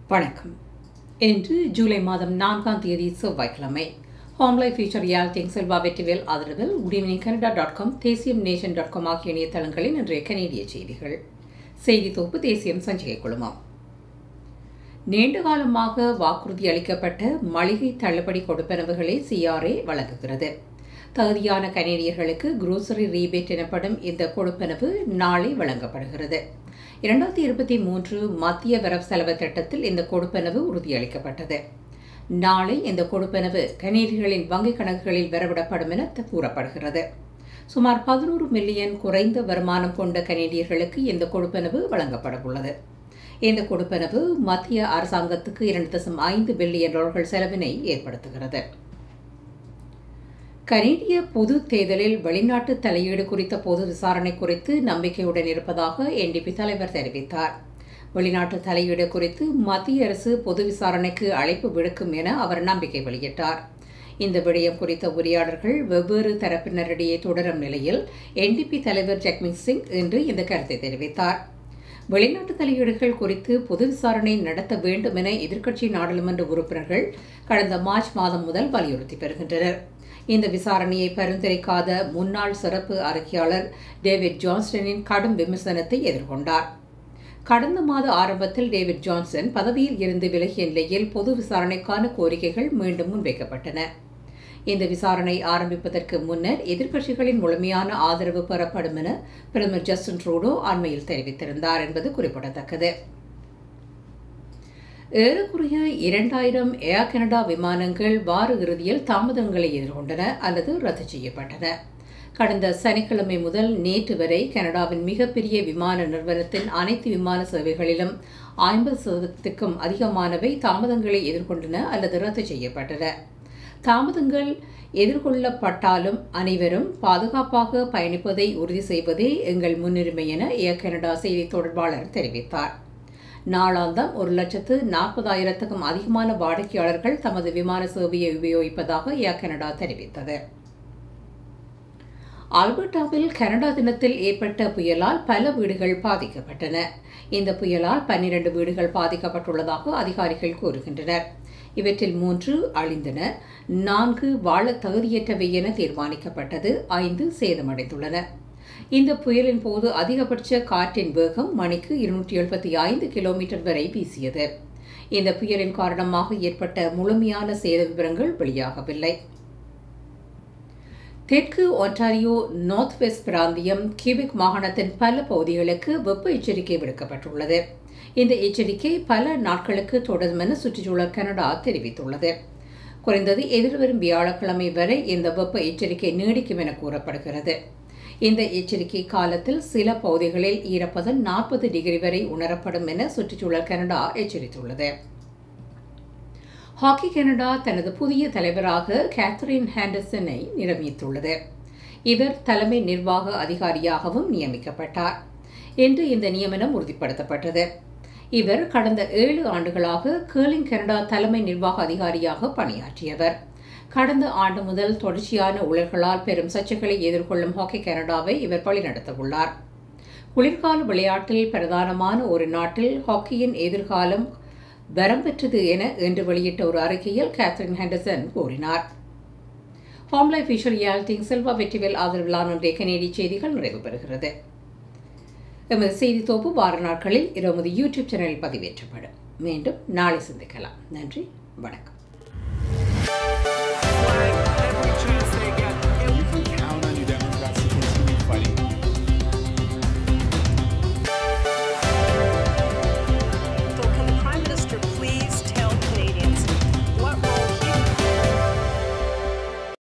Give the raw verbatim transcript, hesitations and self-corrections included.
வணக்கம். இன்று ஜூலை மாதம் நான்காம் தேதி செவ்வாய்க்கிழமை. Home life future reality Selva Vetrivel ஆதரவில் குடிமினி கனடா டாட் காம் தேசியம் நேஷன் டாட் காம் ஆகிய இணையதளங்களின் இன்றைய கனேடிய செய்திகள். செய்தி தொகுப்பு தேசியம் சஞ்சிகை குழுமம். நீண்டகாலமாக வாக்குறுதி அளிக்கப்பட்ட மளிகை தள்ளுபடி கொடுப்பனவுகளை சிஆர்ஏ வழங்குகிறது. தகுதியான கனேடியர்களுக்கு குரோசரி ரீபேட் எனப்படும் இந்த கொடுப்பனவு நாளை வழங்கப்படுகிறது. இரண்டாயிரத்தி இருபத்தி மூன்று மத்திய வரவு செலவு திட்டத்தில் இந்த கொடுப்பனவு உறுதியளிக்கப்பட்டது. நாளை இந்த கொடுப்பனவு கனேடியர்களின் வங்கிக் கணக்குகளில் வரவிடப்படும் என கூறப்படுகிறது. சுமார் பதினோரு மில்லியன் குறைந்த வருமானம் கொண்ட கனேடியர்களுக்கு இந்த கொடுப்பனவு வழங்கப்பட உள்ளது. இந்த கொடுப்பனவு மத்திய அரசாங்கத்துக்கு இரண்டு தசம் ஐந்து பில்லியன் டாலர்கள் செலவினை ஏற்படுத்துகிறது. கனேடிய பொது தேர்தலில் வெளிநாட்டு தலையீடு குறித்த பொது விசாரணை குறித்து நம்பிக்கையுடன் இருப்பதாக என்டிபி தலைவர் தெரிவித்தார். வெளிநாட்டு தலையீடு குறித்து மத்திய அரசு பொது விசாரணைக்கு அழைப்பு விடுக்கும் என அவர் நம்பிக்கை வெளியிட்டார். இந்த விடயம் குறித்த உரையாடல்கள் வெவ்வேறு தரப்பினரிடையே தொடரும் நிலையில் என்டிபி தலைவர் ஜக்மீத் சிங் இன்று இந்த கருத்தை தெரிவித்தார். வெளிநாட்டு தலையீடுகள் குறித்து பொது விசாரணை நடத்த வேண்டும் என எதிர்க்கட்சி நாடாளுமன்ற உறுப்பினர்கள் கடந்த மார்ச் மாதம் முதல் வலியுறுத்தி வருகின்றனர். இந்த விசாரணையை பரிந்துரைக்காத முன்னாள் சிறப்பு அறிக்கையாளர் டேவிட் ஜான்சனின் கடும் விமர்சனத்தை எதிர்கொண்டார். கடந்த மாத ஆரம்பத்தில் டேவிட் ஜான்சன் பதவியில் இருந்து விலகிய நிலையில் பொது விசாரணைக்கான கோரிக்கைகள் மீண்டும் முன்வைக்கப்பட்டன. இந்த விசாரணை ஆரம்பிப்பதற்கு முன்னர் எதிர்க்கட்சிகளின் முழுமையான ஆதரவு பெறப்படும் என பிரதமர் ஜஸ்டின் ட்ரூடோ அண்மையில் தெரிவித்திருந்தார் என்பது குறிப்பிடத்தக்கது. ஏறக்குறைய இரண்டாயிரம் ஏர் கனடா விமானங்கள் வார இறுதியில் தாமதங்களை எதிர்கொண்டன அல்லது ரத்து செய்யப்பட்டன. கடந்த சனிக்கிழமை முதல் நேற்று வரை கனடாவின் மிகப்பெரிய விமான நிறுவனத்தின் அனைத்து விமான சேவைகளிலும் ஐம்பது சதவீதத்துக்கும் அதிகமானவை தாமதங்களை எதிர்கொண்டன அல்லது ரத்து செய்யப்பட்டன. தாமதங்கள் எதிர்கொள்ளப்பட்டாலும் அனைவரும் பாதுகாப்பாக பயணிப்பதை உறுதி செய்வதே எங்கள் முன்னுரிமை என ஏர் கனடா செய்தி தொடர்பாளர் தெரிவித்தார். நாளாந்தம் ஒரு லட்சத்து நாற்பதாயிரத்துக்கும் அதிகமான வாடிக்கையாளர்கள் தமது விமான சேவையை உபயோகிப்பதாக ஏர் கனடா தெரிவித்தது. ஆல்பர்டாவில் கனடா தினத்தில் ஏற்பட்ட புயலால் பல வீடுகள் பாதிக்கப்பட்டன. இந்த புயலால் பன்னிரண்டு வீடுகள் பாதிக்கப்பட்டுள்ளதாக அதிகாரிகள் கூறுகின்றனர். இவற்றில் மூன்று அழிந்தன, நான்கு வாழ தகுதியற்றவை என தீர்மானிக்கப்பட்டது, ஐந்து சேதமடைந்துள்ளன. இந்த புயலின் போது அதிகபட்ச காற்றின் வேகம் மணிக்கு இருநூற்றி எழுபத்தி ஐந்து கிலோமீட்டர் வரை வீசியது. இந்த புயலின் காரணமாக ஏற்பட்ட முழுமையான சேத விவரங்கள் வெளியாகவில்லை. தெற்கு ஒன்டாரியோ நார்த் வெஸ்ட் பிராந்தியம் கியூபெக் மாகாணத்தின் பல பகுதிகளுக்கு வெப்ப எச்சரிக்கை விடுக்கப்பட்டுள்ளது. இந்த எச்சரிக்கை பல நாட்களுக்கு தொடரும் என சுற்றுச்சூழல் கனடா தெரிவித்துள்ளது. குறைந்தது எதிர்வரும் வியாழக்கிழமை வரை இந்த வெப்ப எச்சரிக்கை நீடிக்கும் என கூறப்படுகிறது. இந்த எச்சரிக்கை காலத்தில் சில பகுதிகளில் ஈரப்பதம் நாற்பது டிகிரி வரை உணரப்படும் என சுற்றுச்சூழல் கனடா எச்சரித்துள்ளது. ஹாக்கி கனடா தனது புதிய தலைவராக கேத்தரின் ஹேண்டர்சனை நியமித்துள்ளது. இவர் தலைமை நிர்வாக அதிகாரியாகவும் நியமிக்கப்பட்டார். இன்று இந்த நியமனம் உறுதிப்படுத்தப்பட்டது. இவர் கடந்த ஏழு ஆண்டுகளாக கேர்லிங் கனடா தலைமை நிர்வாக அதிகாரியாக பணியாற்றியவர். கடந்த ஆண்டு முதல் தொடர்ச்சியான ஊழல்களால் பெரும் சர்ச்சைகளை எதிர்கொள்ளும் ஹாக்கி கனடாவை இவர் வழிநடத்தவுள்ளார். குளிர்கால விளையாட்டில் பிரதானமான ஒரு நாட்டில் ஹாக்கியின் எதிர்காலம் வரம் பெற்றது என இன்று வெளியிட்ட ஒரு அறிக்கையில் கேத்தரின் ஹெண்டர்சன் கூறினார். Home life future reality Selva Vetrivel ஆதரவிலான இன்றைய கனேடிய செய்திகள் நிறைவு பெறுகிறது. எமது செய்தி தொகுப்பு வார நாட்களில் எமது யூடியூப் சேனலில் பதிவேற்றப்படும். மீண்டும் நாளை சந்திக்கலாம். நன்றி, வணக்கம்.